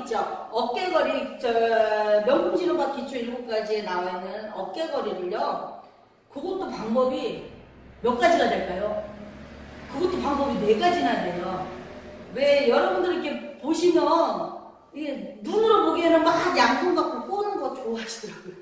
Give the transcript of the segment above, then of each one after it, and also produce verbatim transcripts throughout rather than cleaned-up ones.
있죠. 어깨거리, 저, 명품 진호박 기초 일곱 가지에 나와 있는 어깨거리를요. 그것도 방법이 몇 가지가 될까요? 그것도 방법이 네 가지나 돼요. 왜 여러분들 이렇게 보시면, 이게 눈으로 보기에는 막 양손 갖고 꼬는 거 좋아하시더라고요.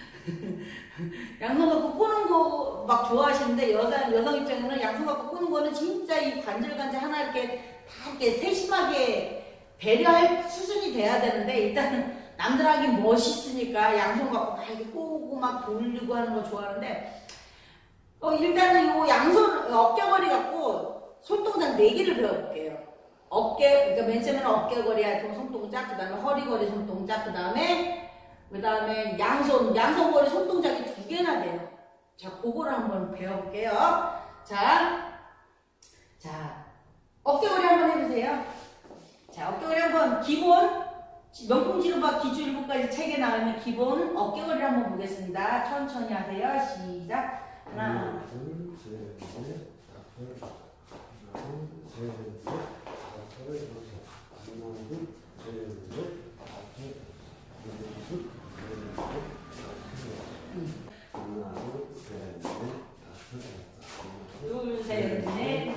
양손 갖고 꼬는 거 막 좋아하시는데, 여자, 여성 입장에는 양손 갖고 꼬는 거는 진짜 이 관절관절 하나 이렇게 다 이렇게 세심하게 배려할 수준이 돼야 되는데, 일단은 남들 하긴 멋있으니까 양손 갖고 막 이렇게 꼬고 막 돌리고 하는 거 좋아하는데, 어, 일단은 요 양손, 어깨거리 갖고 손동작 네 개를 배워볼게요. 어깨, 그러니까 맨 처음에는 어깨거리 할 손동작, 그 다음에 허리거리 손동작, 그 다음에, 그 다음에 양손, 양손거리 손동작이 두 개나 돼요. 자, 그거를 한번 배워볼게요. 자, 자, 어깨거리 한번 해보세요. 자, 어깨거리 한번, 기본, 명품 진호박 기초 일곱 가지 책에 나오는 기본 어깨거리 한번 보겠습니다. 천천히 하세요. 시작. 하나, 둘, 셋, 넷, 다섯, 하나, 둘, 셋, 넷, 다섯, 여섯, 하나, 둘, 셋, 넷, 다섯, 여섯, 하나, 둘, 셋, 넷, 다섯, 둘, 셋, 넷,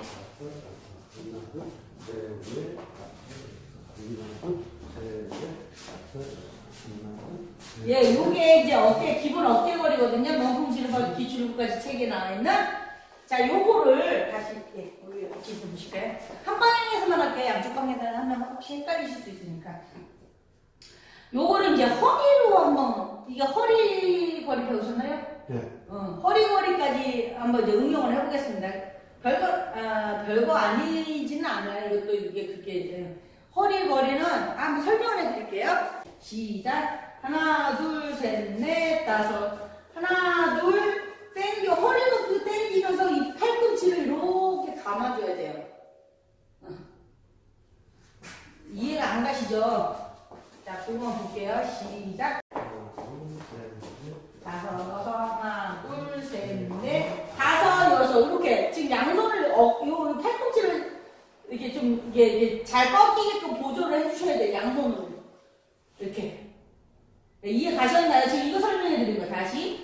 예, 요게 이제 어깨, 기본 어깨거리거든요. 명품 진호박 기초 일곱 가지 책에 나와 있는. 자, 요거를 다시, 예, 우리 같이 보실까요? 한 방향에서만 할게요. 양쪽 방향에서는 하면 혹시 헷갈리실 수 있으니까. 요거를 이제 허리로 한번, 이게 허리 거리 배우셨나요? 네. 어, 허리 거리까지 한번 이제 응용을 해보겠습니다. 별거, 아, 별거 아니지는 않아요. 이것도 이게 그렇게 이제. 허리 거리는 한번 설명을 해드릴게요. 시작. 하나, 둘, 셋, 넷, 다섯. 하나, 둘, 땡겨. 허리 높이 땡기면서 이 팔꿈치를 이렇게 감아줘야 돼요. 어. 이해가 안 가시죠? 자, 그거만 볼게요. 시작. 다섯, 여섯, 하나, 둘, 셋, 넷, 다섯, 여섯. 이렇게. 지금 양손을, 어, 요 팔꿈치를 이렇게 좀, 이게, 이게 잘 꺾이게끔 보조를 해주셔야 돼요. 양손으로. 이렇게. 네, 이해 가셨나요? 지금 이거 설명해 드린 거 다시.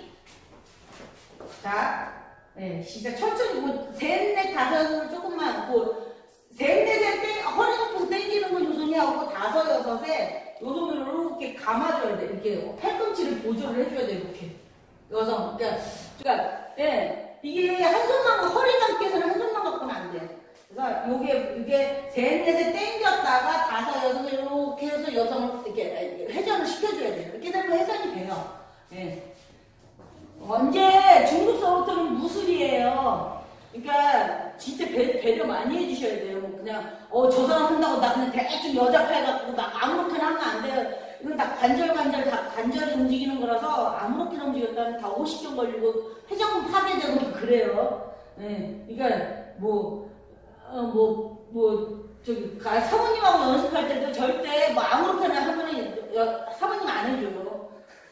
자, 네, 시작. 천천히, 뭐, 셋, 넷, 다섯을 조금만, 뭐, 셋, 넷에 땡, 허리 높이 땡기는 건 요손이 하고, 다섯, 여섯에 요 손으로 이렇게 감아줘야 돼. 이렇게 팔꿈치를 보조를 해줘야 돼. 이렇게. 여성. 그러니까, 그러니까, 예, 이게 한 손만, 허리 감기에서는 한 손만 갖고는 안 돼. 그래서 요게, 이게 셋, 넷에 땡겼다가 다섯, 여섯을 이렇게 해서 여성을 이렇게 회전을 시켜줘야 돼요. 이렇게 되면 회전이 돼요. 예. 언제 중국 서부터는 무술이에요. 그러니까 진짜 배, 배려 많이 해주셔야 돼요. 뭐 그냥 어 저 사람 한다고 나 그냥 대충 여자 팔 갖고 나 아무렇게나 하면 안 돼요. 이건 다 관절 관절 다 관절이 움직이는 거라서 아무렇게나 움직였다면 다 오십견 걸리고 회전근 파괴되고 막 그래요. 예. 그러니까 뭐 어 뭐 뭐 저기 사모님하고 연습할 때도 절대 뭐 아무렇게나 하면은 여, 사모님 안 해줘요.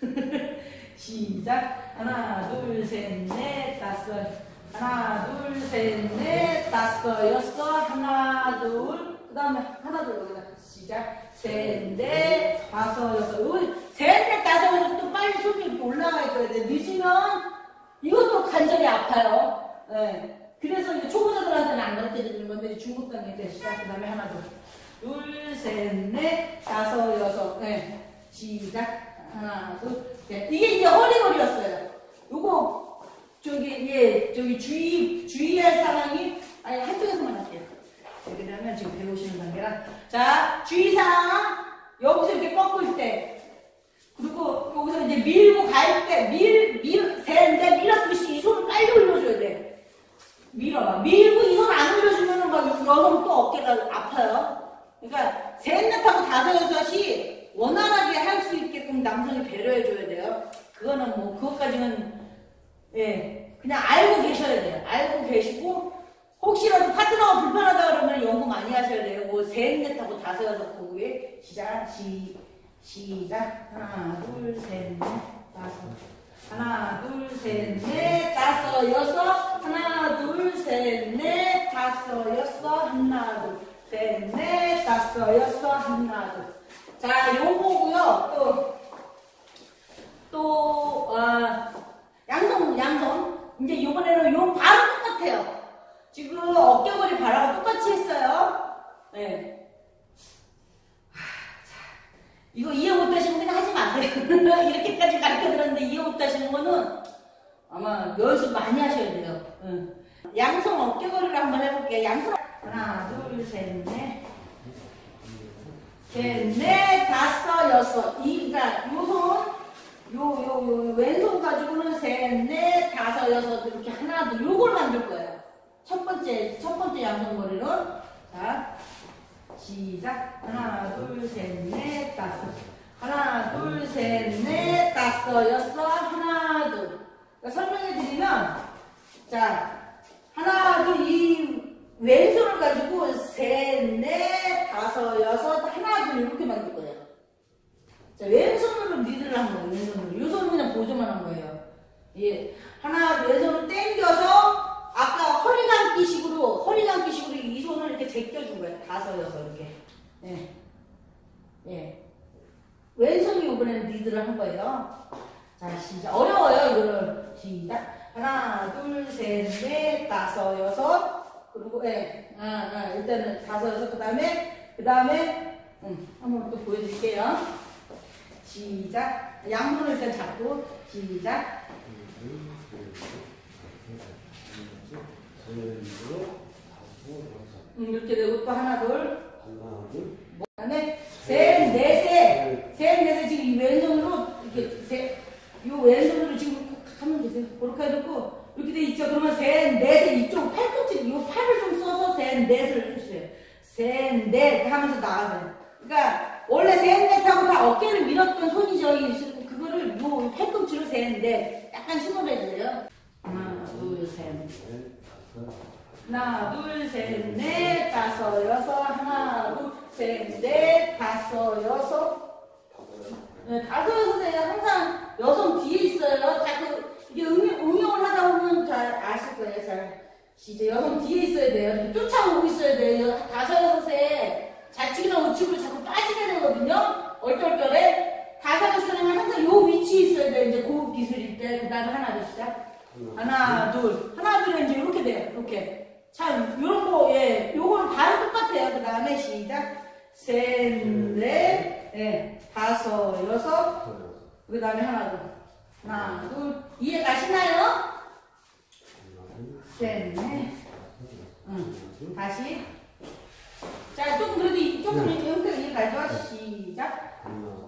시작. 하나, 둘, 셋, 넷, 다섯. 하나, 둘, 셋, 넷, 다섯, 여섯. 하나, 둘. 그 다음에 하나, 둘, 여기다. 시작. 셋, 넷, 다섯, 여섯. 셋, 넷, 다섯, 여섯. 또 빨리 손이 이렇게 올라가 있어야 돼. 늦으면 이것도 관절이 아파요. 네. 그래서 이제 초보자들한테는 안 가르쳐 드리는 건데, 중국 단계 시작. 그 다음에 하나, 둘. 둘, 셋, 넷, 다섯, 여섯. 네. 시작. 하나, 둘, 셋. 이게 이제 허리거리였어요. 요거, 저기, 예, 저기 주의, 주의할 사항이, 아니, 한쪽에서만 할게요. 이렇게 되면 지금 배우시는 단계라. 자, 주의사항. 여기서 이렇게 꺾을 때. 그리고 여기서 이제 밀고 갈 때, 밀, 밀, 셋, 넷, 밀었으면 이 손을 빨리 올려줘야 돼. 밀어봐. 밀고 이 손 안 올려주면은 막 여성 또 어깨가 아파요. 그러니까, 셋, 넷 하고 다섯, 여섯이 원활하게 할 수 있게끔 남성이 배려해줘야 돼요. 그거는 뭐, 그것까지는, 예, 그냥 알고 계셔야 돼요. 알고 계시고, 혹시라도 파트너가 불편하다 그러면 연구 많이 하셔야 돼요. 뭐, 셋, 넷 하고 다섯, 여섯 거기에 시작, 시, 시작. 하나, 둘, 셋, 넷, 다섯. 하나, 둘, 셋, 넷, 다섯, 여섯. 하나, 둘, 셋, 넷, 다섯, 여섯. 하나, 둘, 셋, 넷, 다섯, 여섯. 하나, 둘. 자, 요거고요. 또, 또, 어, 양손, 양손. 이제 요번에는 요 바로 똑같아요. 지금 어깨머리 바라고 똑같이 했어요. 네. 이거 이해 못하시는 분은 하지 마세요. 이렇게까지 가르쳐 드렸는데 이해 못하시는 거는 아마 연습 많이 하셔야 돼요. 응. 양손 어깨거리를 한번 해볼게요. 양손 하나, 둘, 셋, 넷, 셋, 넷, 다섯, 여섯. 이, 그러니까 요 손, 요, 요, 요 왼손 가지고는 셋, 넷, 다섯, 여섯 이렇게 하나, 둘, 요걸 만들 거예요. 첫 번째, 첫 번째 양손거리는 자. 시작. 하나, 둘, 셋, 넷, 다섯. 하나, 둘, 셋, 넷, 다섯, 여섯. 하나, 둘. 그러니까 설명해 드리면, 자, 하나, 둘, 이 왼손을 가지고 셋, 넷, 다섯, 여섯, 하나, 둘 이렇게 만들 거예요. 자, 왼손으로 리드를 한 거예요. 왼손으로. 이 손은 그냥 보조만 한 거예요. 예. 하나, 왼손을 당겨서 아까 허리 감기 식으로, 허리 감기 식으로 이 손을 이렇게 제껴준 거예요. 다섯, 여섯, 이렇게. 예. 예. 왼손이 이번에는 리드를 한 거예요. 자, 시작. 어려워요, 이거를. 시작. 하나, 둘, 셋, 넷, 다섯, 여섯. 그리고, 예. 아, 아, 일단은 다섯, 여섯. 그 다음에, 그 다음에, 음, 한번 또 보여드릴게요. 시작. 양손을 일단 잡고, 시작. 음, 이렇게 되고 또 하나 둘 하나 둘 그 다음에 셋 넷에 셋 넷에 지금 이 왼손으로 이렇게 셋, 요 왼손으로 지금 가만 계세요. 그렇게 해놓고 이렇게 돼 있죠. 그러면 셋 넷에 이쪽 팔꿈치 요 팔을 좀 써서 셋 넷을 해주세요. 셋 넷 하면서 나가세요. 그러니까 원래 셋 넷하고 다 어깨를 밀었던 손이죠. 그거를 요 팔꿈치로 셋 넷 약간 힘을 해주세요. 하나 둘 셋 하나, 둘, 셋, 넷, 다섯, 여섯, 하나, 둘, 셋, 넷, 다섯, 여섯. 네, 다섯, 여섯에 항상 여성 뒤에 있어요. 자, 그, 이게 응용, 응용을 하다 보면 잘 아실 거예요. 잘. 이제 여성 뒤에 있어야 돼요. 쫓아오고 있어야 돼요. 다섯, 여섯에 좌측이나 우측으로 자꾸 빠지게 되거든요. 얼떨결에. 다섯, 여섯에는 항상 요 위치에 있어야 돼요. 이제 고급 기술일 때. 그 다음에 하나, 둘, 시작. 하나, 둘. 하나, 둘은 이제 이렇게 돼요. 이렇게. 참, 요런 거, 예, 요거는 바로 똑같아요. 그 다음에 시작. 셋, 넷, 예, 다섯, 여섯. 그 다음에 하나, 둘. 하나, 둘. 이해 가시나요? 셋, 넷. 응. 다시. 자, 조금 그래도, 조금 이렇게 이해 가죠? 시작.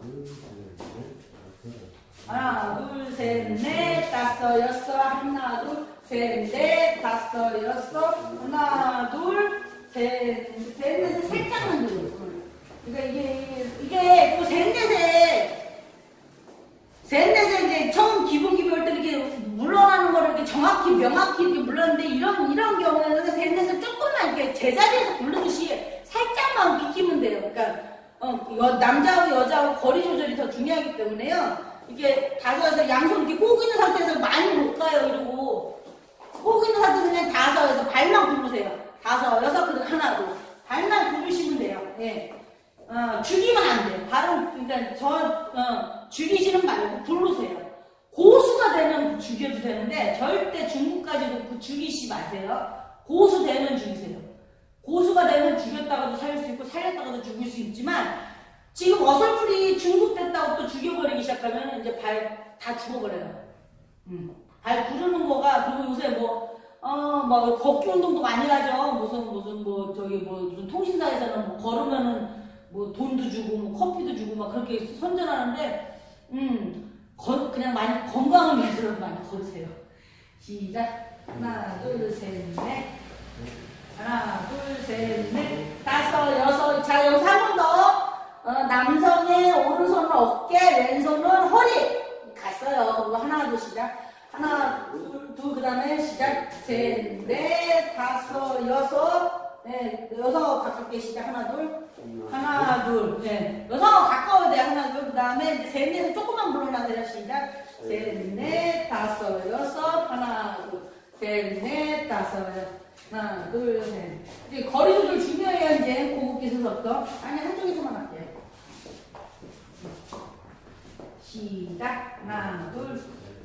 하나, 둘, 셋, 넷, 다섯, 여섯. 하나, 둘. 셋, 넷, 다섯, 여섯, 하나, 둘, 셋, 셋, 넷에 살짝만 들어요. 그러니까 이게, 이게 또 셋, 넷에, 셋, 넷에 이제 처음 기본기 배울 때 이렇게 물러나는 거를 이렇게 정확히, 명확히 이렇게 물렀는데 이런, 이런 경우에는 셋, 넷을 조금만 이렇게 제자리에서 부르듯이 살짝만 비키면 돼요. 그러니까, 어, 여, 남자하고 여자하고 거리 조절이 더 중요하기 때문에요. 이게 다섯, 여섯, 양손 이렇게 꼬고 있는 상태에서 많이 못 가요, 이러고. 꼬고 있는 상태에서 그냥 다섯, 여섯, 발만 부르세요. 다섯, 여섯, 그리고 하나, 둘. 발만 부르시면 돼요. 예. 어, 죽이면 안 돼요. 발은, 그러니까 저, 어, 죽이지는 말고 부르세요. 고수가 되면 죽여도 되는데, 절대 중국까지 놓고 죽이시 마세요. 고수 되면 죽이세요. 고수가 되면 죽였다가도 살릴 수 있고, 살렸다가도 죽일 수 있지만, 지금 어설프리 중국됐다고 또 죽여버리기 시작하면, 이제 발 다 죽어버려요. 음. 발 구르는 거가, 그리고 요새 뭐, 어, 뭐, 걷기 운동도 많이 하죠. 무슨, 무슨, 뭐, 저기, 뭐, 무슨 통신사에서는 뭐, 걸으면은, 뭐, 돈도 주고, 뭐, 커피도 주고, 막 그렇게 선전하는데, 음, 건, 그냥 많이, 건강을 위해서라도 많이 걸으세요. 시작. 하나, 둘, 셋, 넷. 하나, 둘, 셋, 넷. 다섯, 여섯. 자, 여기서 한 번 더. 어, 남성의 오른손은 어깨, 왼손은 허리. 갔어요. 그리고 하나, 둘, 시작. 하나, 둘, 둘, 그 다음에 시작. 셋, 넷, 다섯, 여섯. 네, 여섯 가깝게 시작. 하나, 둘. 하나, 둘. 네, 여섯 가까워야 돼. 하나, 둘. 그 다음에 셋, 넷은 조금만 물러나세요. 시작. 셋, 넷, 다섯, 여섯. 하나, 둘. 셋, 넷, 다섯, 여섯. 하나, 둘, 셋. 이제 거리 조절 중요해요. 이제 고급 기술부터. 아니, 한쪽에서만 할게요. 시작. 하나, 둘,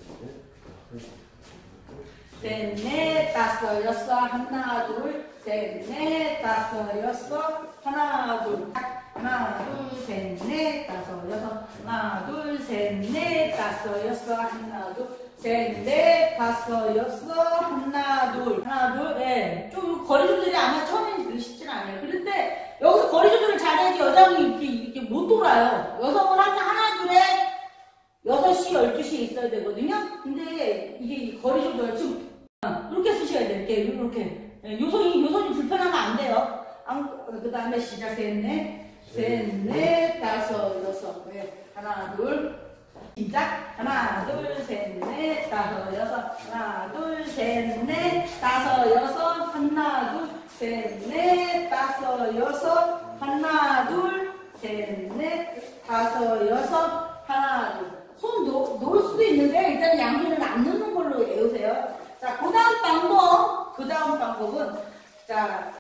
셋, 넷, 다섯, 여섯. 하나, 둘, 셋, 넷, 다섯, 여섯. 하나, 둘, 하나, 둘, 셋, 넷, 다섯, 여섯. 하나, 둘, 셋, 넷, 다섯, 여섯. 하나, 둘, 셋, 넷, 다섯, 여섯. 하나, 둘, 하나, 둘. 네. 좀 거리 조절이 아마 처음엔 그리 쉽진 않아요. 그런데 여기서 거리 조절을 잘해야지 여자분이 이렇게, 이렇게 못 돌아요. 여성은 항상 하나, 둘에 여섯 시, 열두 시에 있어야 되거든요. 근데 이게 거리 조절 지금 이렇게 쓰셔야 돼요. 이렇게, 이렇게. 요선이, 요선이 불편하면 안 돼요. 그 다음에 시작. 셋, 넷, 셋, 넷, 다섯, 여섯. 네. 하나, 둘. 시작. 하나, 둘, 셋, 넷, 다섯, 여섯. 하나, 둘, 셋, 넷, 다섯, 여섯. 하나, 둘, 셋, 넷, 다섯, 여섯. 하나, 둘, 셋, 넷, 다섯, 여섯. 하나, 둘. 손 놓, 놓을 수도 있는데 일단 양손을 안 넣는 걸로 외우세요. 자, 그 다음 방법, 그 다음 방법은 자,